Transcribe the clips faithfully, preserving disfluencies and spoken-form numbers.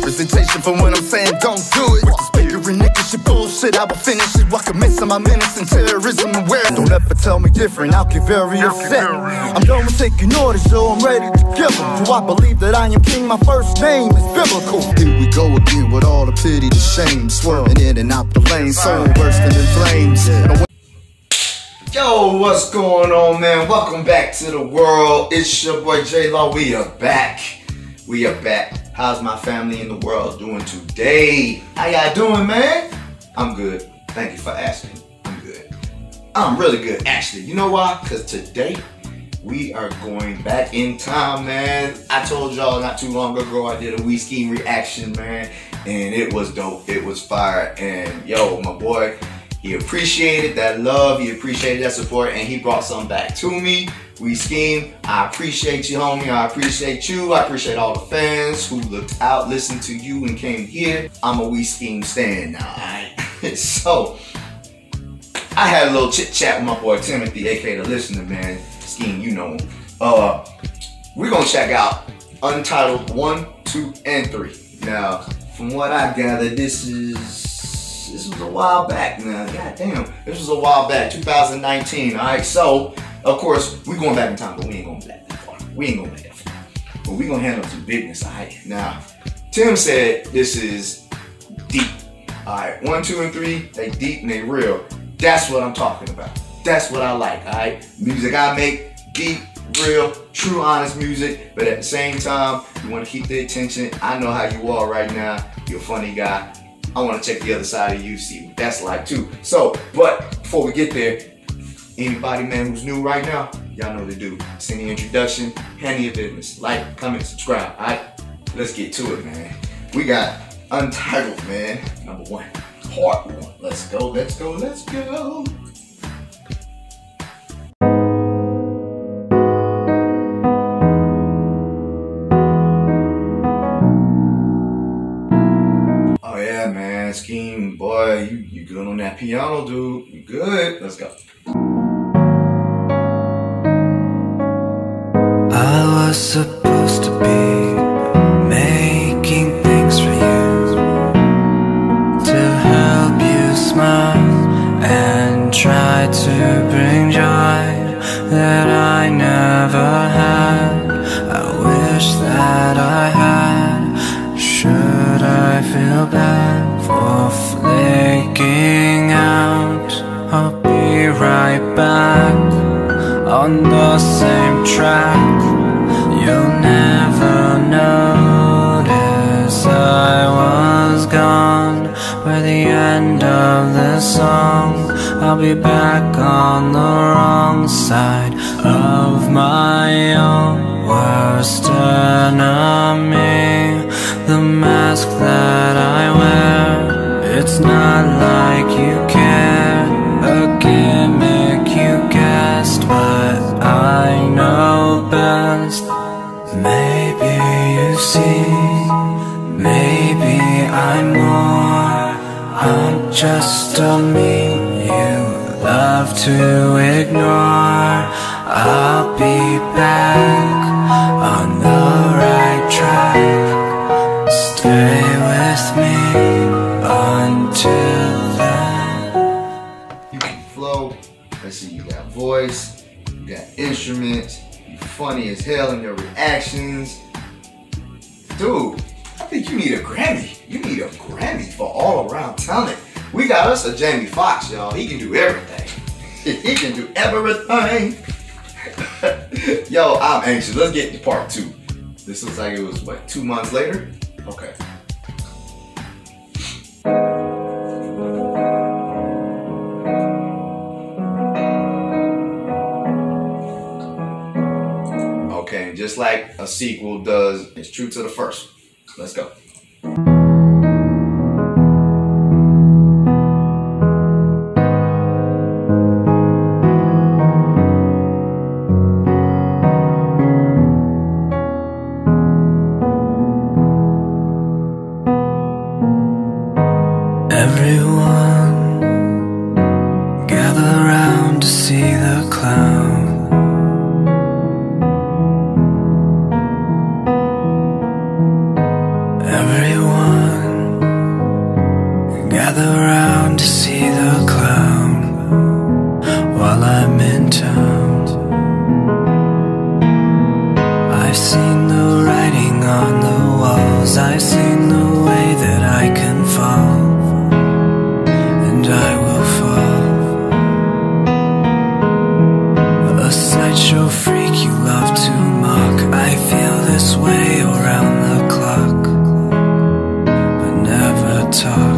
representation for when I'm saying don't do it. With this bigger and nigga shit bullshit, I will finish it. Walk a miss on my menace and terrorism aware. Don't ever tell me different, I'll get very upset. I'm done with taking orders, so I'm ready to give them. Do I believe that I am king? My first name is biblical. Here we go again with all the pity, the shame, swirling in and out the lane, soul bursting in flames. Yo, what's going on, man? Welcome back to the world. It's your boy J-Law. We are back. We are back. How's my family in the world doing today? How y'all doing, man? I'm good. Thank you for asking. I'm good. I'm really good, actually. You know why? Because today we are going back in time, man. I told y'all not too long ago I did a We Scheme reaction, man, and it was dope. It was fire. And yo, my boy, he appreciated that love, he appreciated that support, and he brought something back to me. We Scheme, I appreciate you, homie. I appreciate you. I appreciate all the fans who looked out, listened to you, and came here. I'm a We Scheme stan now, alright? So, I had a little chit chat with my boy Timothy, aka the listener, man. Scheme, you know him. Uh, we're gonna check out Untitled one, two, and three. Now, from what I gathered, this is this was a while back now. God damn, this was a while back, two thousand nineteen. All right, so of course we going back in time, but we ain't going back that far. We ain't going back that far. But we gonna handle some bigness. All right. Now, Tim said this is deep. All right, one, two, and three. They deep and they real. That's what I'm talking about. That's what I like, alright? Music I make, deep, real, true, honest music, but at the same time, you want to keep the attention. I know how you are right now. You're a funny guy. I want to check the other side of you, see what that's like too. So, but before we get there, anybody, man, who's new right now, y'all know what to do. Send the introduction, handle your business. Like, comment, subscribe, alright? Let's get to it, man. We got Untitled, man, number one. Part one. Let's go, let's go, let's go. Scheme, boy, you, you good on that piano, dude. You good. Let's go. I was supposed to be making things for you, to help you smile and try to bring joy that I never had. I wish that I had. Should I feel bad for flaking out? I'll be right back on the same track. You'll never notice I was gone. By the end of the song, I'll be back on the wrong side of my own worst enemy. The mask that I wear, it's not like you care. A gimmick you guessed, but I know best. Maybe you see, maybe I'm more. I'm just a meme you love to ignore. I'll be back on the right track. Stay with me until then. You can flow. Let's see, you got voice, you got instruments, you funny as hell in your reactions. Dude, I think you need a Grammy. You need a Grammy for all around talent. We got us a Jamie Foxx, y'all. He can do everything. He can do everything. Yo, I'm anxious. Let's get to part two. This looks like it was, what, two months later? Okay. Okay, just like a sequel does, it's true to the first one. Let's go. Everyone gather around to see the clown. Everyone 'cause I've seen the way that I can fall, and I will fall. A sideshow freak you love to mock. I feel this way around the clock, but never talk.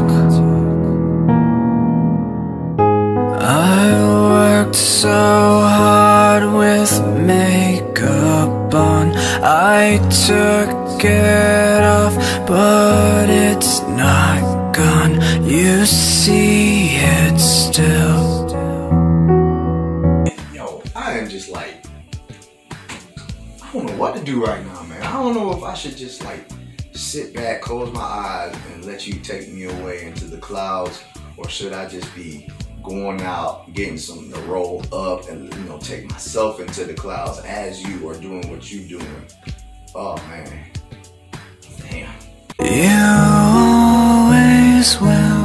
I worked so hard with makeup on. I took it off, but it's not gone. You see it still. Yo, I am just like, I don't know what to do right now, man. I don't know if I should just like sit back, close my eyes, and let you take me away into the clouds, or should I just be going out, getting something to roll up, and you know, take myself into the clouds as you are doing what you doing? Oh man, damn. You always will.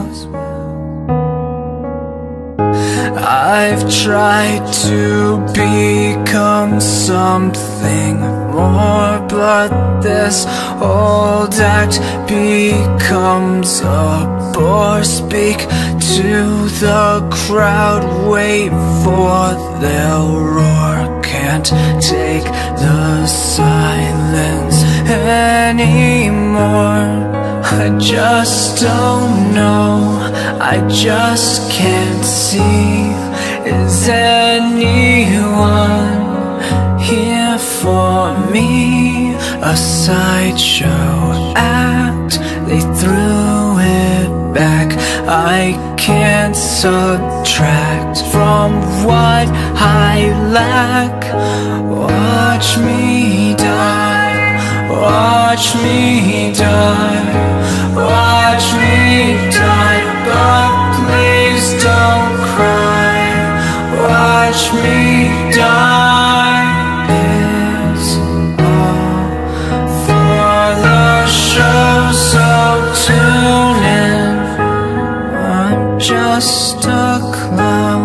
I've tried to become something more, but this old act becomes a bore. Speak to the crowd, wait for their roar. Can't take the silence anymore. I just don't know, I just can't see. Is anyone here for me? A sideshow act, they threw it back. I can't subtract from what I lack. Watch me die, watch me die, watch me die, but please don't cry. Watch me die. It's all for the show, so tune in. I'm just a clown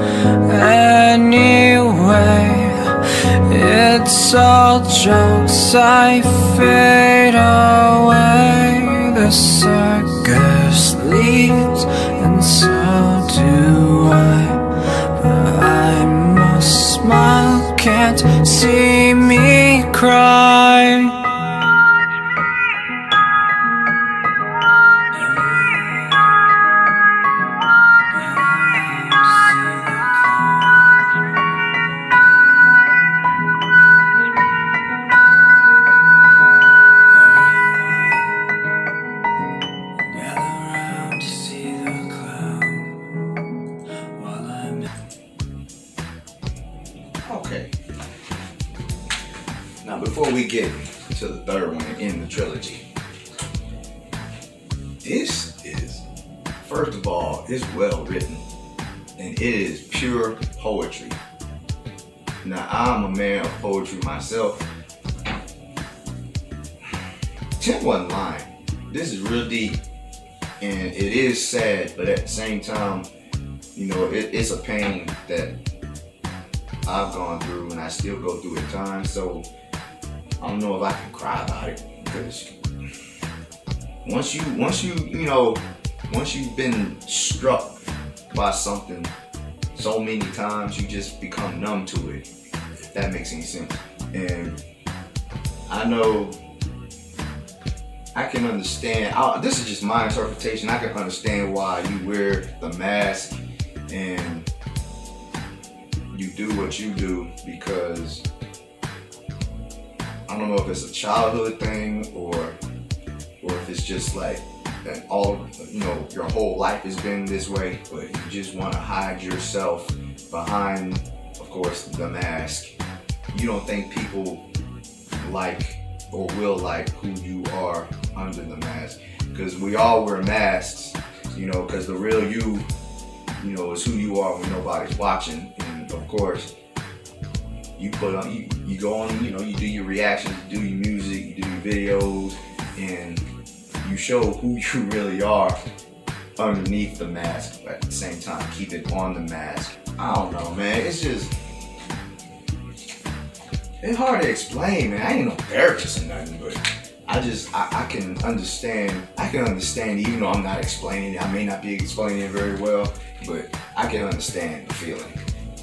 anyway. It's all jokes, I fade away. The circus leaves, and so do I. But I must smile, can't see me cry. Okay. Now, before we get to the third one in the trilogy, this is, first of all, it's well written, and it is pure poetry. Now, I'm a man of poetry myself. Tim wasn't lying. This is real deep, and it is sad, but at the same time, you know, it, it's a pain that I've gone through, and I still go through at times. So I don't know if I can cry about it, because once you, once you, you know, once you've been struck by something so many times, you just become numb to it. If that makes any sense. And I know I can understand. I, this is just my interpretation. I can understand why you wear the mask and you do what you do, because I don't know if it's a childhood thing or or if it's just like that all, you know, your whole life has been this way, but you just want to hide yourself behind, of course, the mask. You don't think people like or will like who you are under the mask, because we all wear masks, you know, because the real you, you know, is who you are when nobody's watching. And of course, you put on, you, you go on, you know, you do your reactions, you do your music, you do your videos, and you show who you really are underneath the mask, but at the same time, keep it on the mask. I don't know, man. It's just, it's hard to explain, man. I ain't no therapist or nothing, but I I just, I, I can understand, I can understand, even though I'm not explaining it, I may not be explaining it very well, but I can understand the feeling.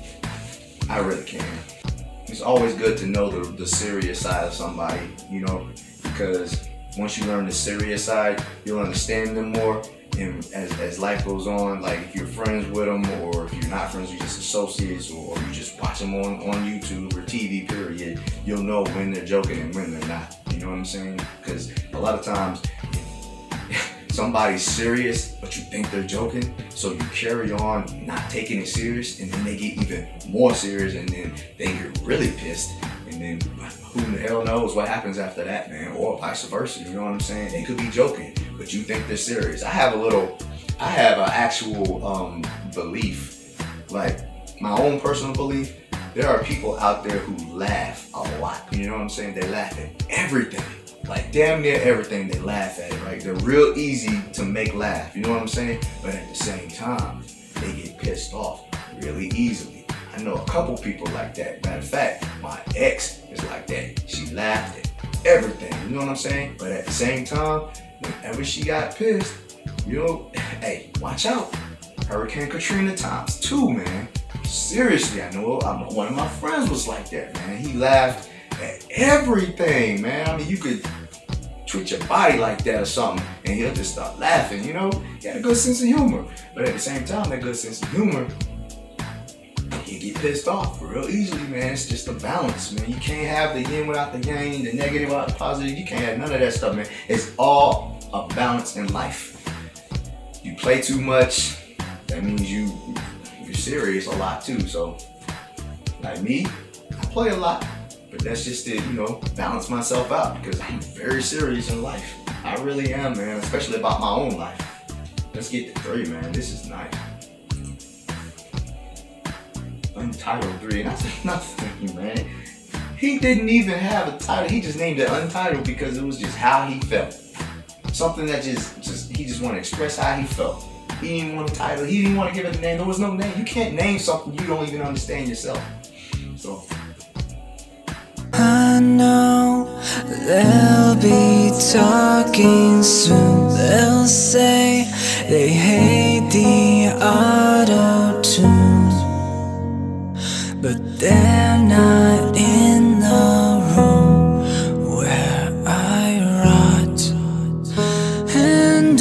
I really can. It's always good to know the, the serious side of somebody, you know, because once you learn the serious side, you'll understand them more. And as, as life goes on, like if you're friends with them, or if you're not friends, you're just associates, or, or you just watch them on, on YouTube or T V, period, you'll know when they're joking and when they're not. You know what I'm saying? Because a lot of times, somebody's serious, but you think they're joking, so you carry on not taking it serious, and then they get even more serious, and then they get really pissed, and then who the hell knows what happens after that, man, or vice versa, you know what I'm saying? They could be joking, but you think they're serious. I have a little, I have an actual um, belief, like my own personal belief. There are people out there who laugh a lot, you know what I'm saying? They laugh at everything. Like damn near everything they laugh at it, right? They're real easy to make laugh, you know what I'm saying? But at the same time, they get pissed off really easily. I know a couple people like that. Matter of fact, my ex is like that. She laughed at everything, you know what I'm saying? But at the same time, whenever she got pissed, you know, hey, watch out. Hurricane Katrina times two, man. Seriously, I know I'm, one of my friends was like that, man. He laughed at everything, man. I mean, you could treat your body like that or something, and he'll just start laughing, you know? He had a good sense of humor. But at the same time, that good sense of humor, you get pissed off real easily, man. It's just a balance, man. You can't have the yin without the yang, the negative without the positive. You can't have none of that stuff, man. It's all a balance in life. You play too much, that means you, you're serious a lot too. So, like me, I play a lot. But that's just to, you know, balance myself out, because I'm very serious in life. I really am, man, especially about my own life. Let's get to three, man. This is nice. Untitled three, and that's another thing, man. He didn't even have a title. He just named it Untitled because it was just how he felt. Something that just, just he just wanted to express how he felt. He didn't want a title. He didn't want to give it a name. There was no name. You can't name something you don't even understand yourself. So. I know they'll be talking soon. They'll say they hate the auto-tune, but they're not in the room where I rot. And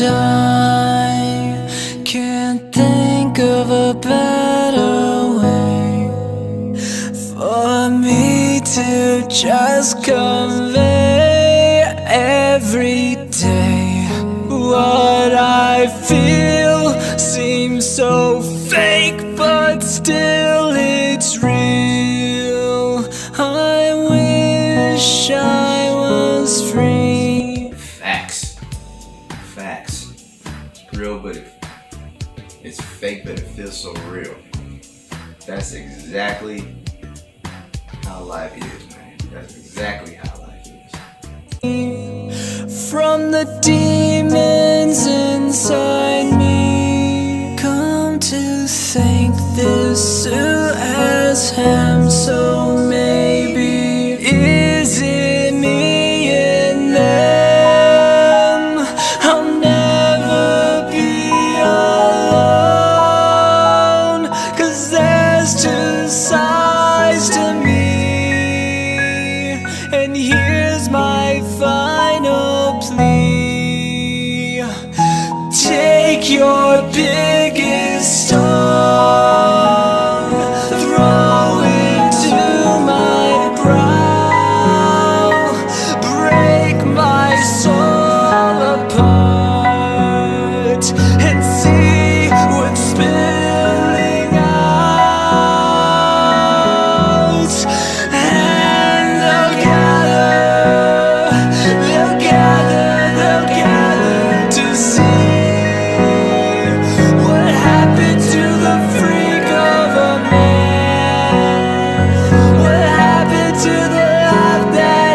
I can't think of a better way for me to just convey every day what I feel. Seems so fake, but still it's real. I wish I was free. Facts. Facts. It's real, but it, it's fake, but it feels so real. That's exactly how life is, man. That's exactly how life is. From the demons inside me, come to think this Sue has him, so maybe is it me and them? I'll never be alone, 'cause there's two sides to me, and here's my final plea. Take your biggest stone, throw it to my brow, break my soul apart, and see what's spilling out. And they'll gather, they'll gather, they'll gather to see what happened to the freak of a man, what happened to the life that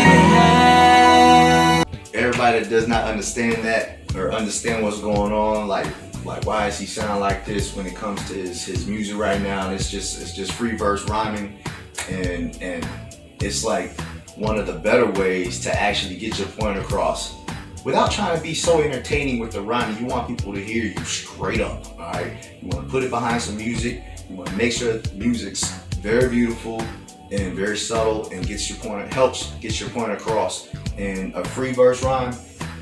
he had. Everybody that does not understand that, or understand what's going on, like like why does he sound like this when it comes to his, his music right now, and it's just it's just free verse rhyming, and and it's like one of the better ways to actually get your point across without trying to be so entertaining with the rhyme. You want people to hear you straight up, all right? You want to put it behind some music. You want to make sure that the music's very beautiful and very subtle and gets your point, helps get your point across. And a free verse rhyme,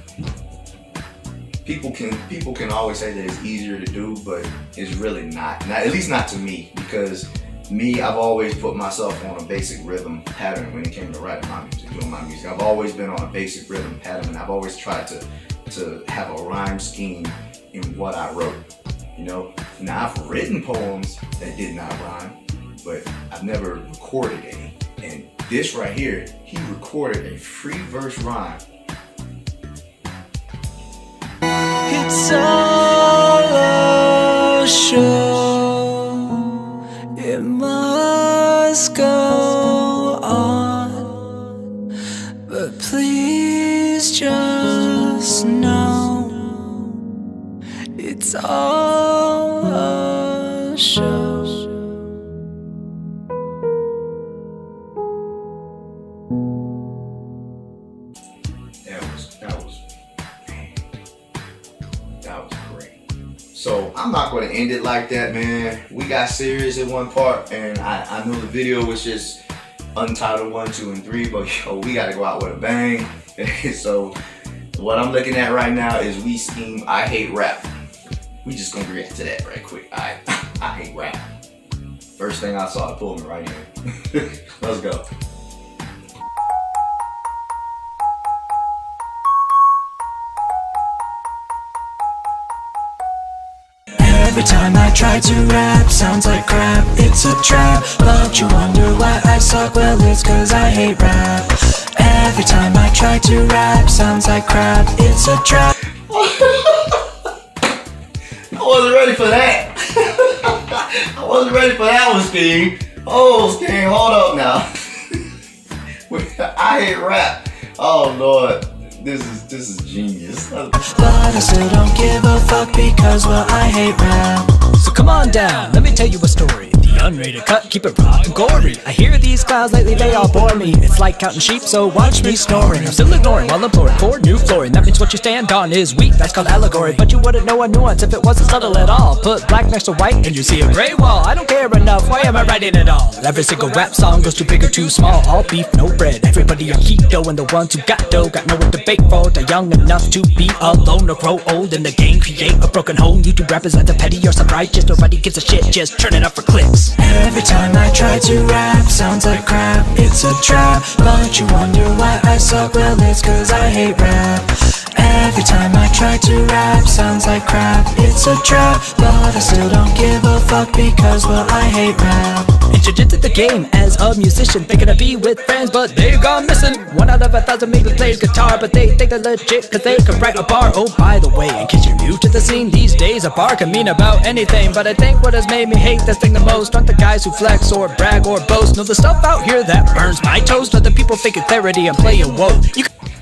people can people can always say that it's easier to do, but it's really not. Not at least not to me, because me, I've always put myself on a basic rhythm pattern when it came to writing my music, doing my music. I've always been on a basic rhythm pattern, and I've always tried to to have a rhyme scheme in what I wrote. You know, now I've written poems that did not rhyme, but I've never recorded any. And this right here, he recorded a free verse rhyme. It's all a show. It must go on, but please just know it's all a show. That was, that was, man, that was great. So I'm not going to end it like that, man. We got serious in one part, and I, I know the video was just untitled one, two, and three, but yo, we got to go out with a bang. So what I'm looking at right now is We Scheme I Hate Rap. We just gonna react to that right quick. I I hate rap. First thing I saw, it pulled me right in. Let's go. Every time I try to rap, sounds like crap, it's a trap. But you wonder why I suck, well it's cause I hate rap. Every time I try to rap, sounds like crap, it's a trap. I wasn't ready for that. I wasn't ready for that one, Scheme. Oh, Scheme, hold up now. I hate rap. Oh Lord. This is this is genius. But I still don't give a fuck because, well, I hate rap. So come on down, let me tell you a story. The unrated cut, keep it raw and gory. I hear these clowns lately, they all bore me. It's like counting sheep, so watch me snoring. I'm still ignoring while imploring for new flooring. That means what you stand on is weak, that's called allegory. But you wouldn't know a nuance if it wasn't subtle at all. Put black next to white and you see a gray wall. I don't care enough, why am I writing it all? Every single rap song goes too big or too small. All beef, no bread, everybody on keto. And the ones who got dough got nowhere to bake for. They're young enough to be alone or grow old in the game. Create a broken home. YouTube rappers either petty or self-righteous. Nobody gives a shit, just turn it up for clicks. Every time I try to rap, sounds like crap, it's a trap. But you wonder why I suck, well it's cause I hate rap. Every time I try to rap, sounds like crap, it's a trap. But I still don't give a fuck because, well, I hate rap. Introduced to the game as a musician, thinking to be with friends, but they've gone missing. One out of a thousand maybe plays guitar, but they think they're legit cause they can write a bar. Oh, by the way, in case you're new to the scene, these days a bar can mean about anything. But I think what has made me hate this thing the most aren't the guys who flex or brag or boast. No, the stuff out here that burns my toast. Other people faking clarity and playing woke. You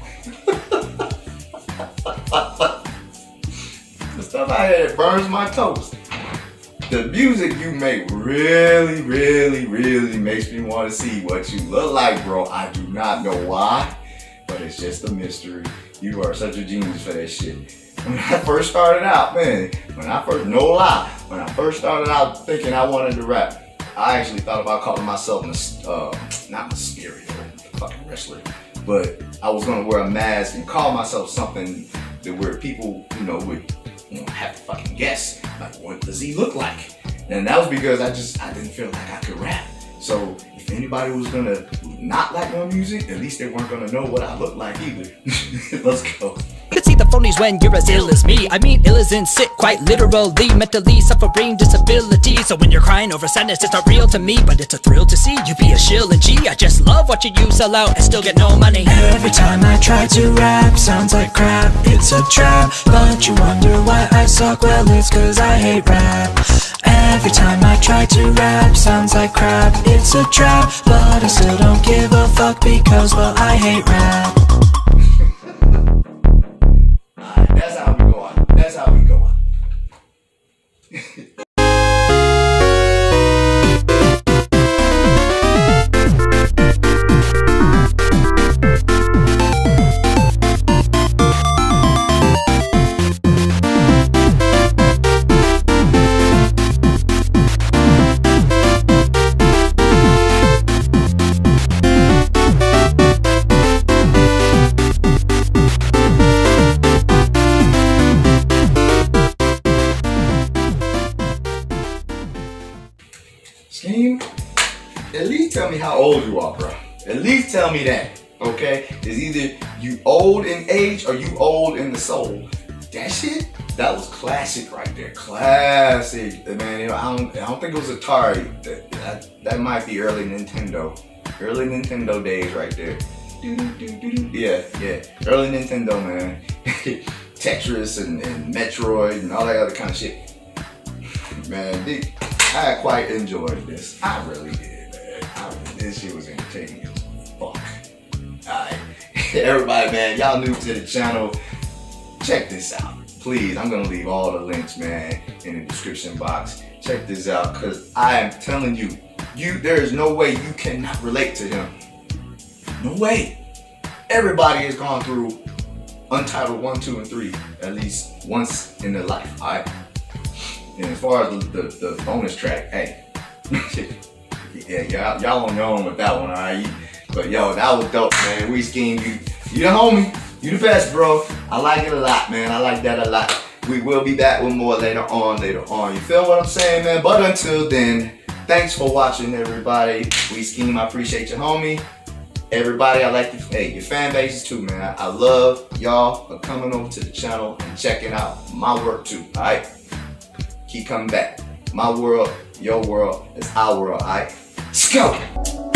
The stuff out here that burns my toast. The music you make really, really, really makes me want to see what you look like, bro. I do not know why, but it's just a mystery. You are such a genius for that shit. When I first started out, man, when I first, no lie, when I first started out thinking I wanted to rap, I actually thought about calling myself, uh, not Mysterio, fucking wrestler, but I was gonna wear a mask and call myself something that where people, you know, would you know, have to fucking guess, like, what does he look like? And that was because I just, I didn't feel like I could rap. So if anybody was gonna not like my music, at least they weren't gonna know what I look like either. Let's go. You can see the phonies when you're as ill as me. I mean ill as in sick, quite literally, mentally suffering disability. So when you're crying over sadness, it's not real to me, but it's a thrill to see you be a shill and G. I just love watching you sell out and still get no money. Every time I try to rap, sounds like crap, it's a trap. But you wonder why I suck, well it's cause I hate rap. Every time I try to rap, sounds like crap, it's a trap. But I still don't give a fuck because, well, I hate rap. That's how we go on. That's how we go on. tell me how old you are, bro. At least tell me that, okay? It's either you old in age or you old in the soul. That shit, that was classic right there. Classic, man. You know, I don't, I don't think it was Atari. That, that, that might be early Nintendo. Early Nintendo days right there. Yeah, yeah. Early Nintendo, man. Tetris and, and Metroid and all that other kind of shit. Man, they, I quite enjoyed this. I really did, man. I really, this shit was entertaining as fuck. Alright. Everybody, man, y'all new to the channel. Check this out. Please, I'm gonna leave all the links, man, in the description box. Check this out, because I am telling you, you there is no way you cannot relate to him. No way. Everybody has gone through Untitled one, two, and three at least once in their life, alright? And as far as the, the, the bonus track, hey, yeah, y'all y'all on your own with that one, alright? But yo, that was dope, man. We Scheme, you, you the homie. You the best, bro. I like it a lot, man. I like that a lot. We will be back with more later on, later on. You feel what I'm saying, man? But until then, thanks for watching, everybody. We Scheme, I appreciate you, homie. Everybody, I like your, hey, your fan bases too, man. I, I love y'all for coming over to the channel and checking out my work too, all right? Keep coming back. My world, your world, is our world, all right? Let's go.